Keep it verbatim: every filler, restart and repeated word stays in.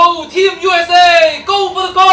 go Team U S A! Go for the goal!